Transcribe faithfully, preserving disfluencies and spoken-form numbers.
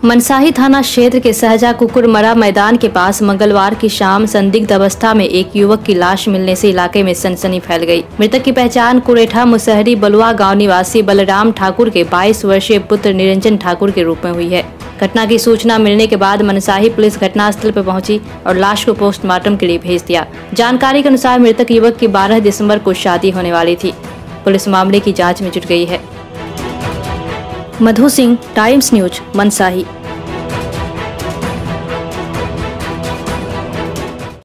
मनसाही थाना क्षेत्र के सहजा कुकुरमरा मैदान के पास मंगलवार की शाम संदिग्ध अवस्था में एक युवक की लाश मिलने से इलाके में सनसनी फैल गई। मृतक की पहचान कुरेठा मुसहरी बलुआ गांव निवासी बलराम ठाकुर के बाईस वर्षीय पुत्र निरंजन ठाकुर के रूप में हुई है। घटना की सूचना मिलने के बाद मनसाही पुलिस घटनास्थल पर पहुंची और लाश को पोस्टमार्टम के लिए भेज दिया। जानकारी के अनुसार मृतक युवक की बारह दिसंबर को शादी होने वाली थी। पुलिस मामले की जाँच में जुट गई है। Madhu Singh, times news, Mansahi.